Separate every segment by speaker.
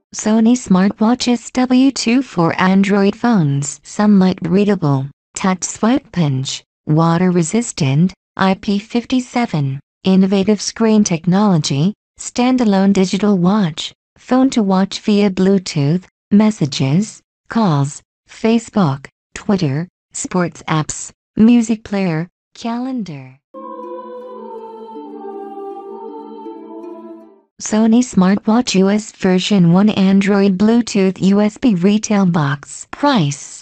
Speaker 1: Sony Smartwatches W2 for Android phones. Sunlight readable, touch swipe pinch, water resistant, IP57, innovative screen technology, standalone digital watch, phone to watch via Bluetooth, messages, calls, Facebook, Twitter, sports apps, music player, calendar. Sony Smartwatch US version 1 Android Bluetooth USB retail box. Price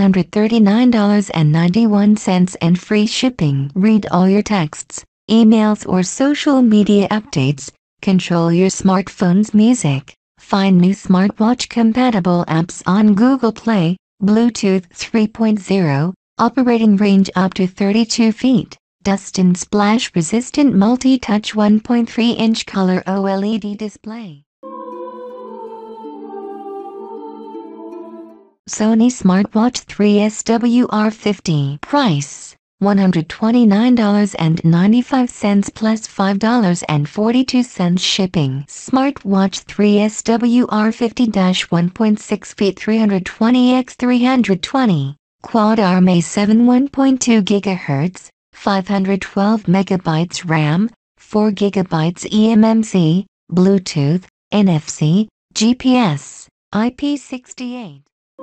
Speaker 1: $139.91 and free shipping. Read all your texts, emails or social media updates. Control your smartphone's music. Find new smartwatch compatible apps on Google Play. Bluetooth 3.0, operating range up to 32 feet. Dust and splash resistant multi-touch 1.3-inch color OLED display. Sony Smartwatch 3S WR50. Price $129.95 plus $5.42 shipping. Smartwatch 3S WR50-1.6 feet 320x320. Quad Arm A7 1.2 GHz. 512 MB RAM, 4 GB eMMC, Bluetooth, NFC, GPS, IP68.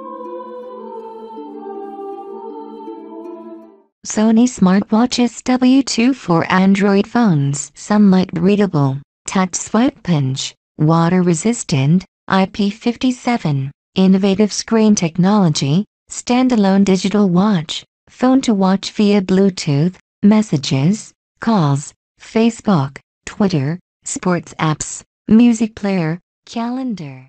Speaker 1: Sony Smartwatches W2 for Android phones. Sunlight readable, touch swipe pinch, water resistant, IP57, innovative screen technology, standalone digital watch, phone to watch via Bluetooth, messages, calls, Facebook, Twitter, sports apps, music player, calendar.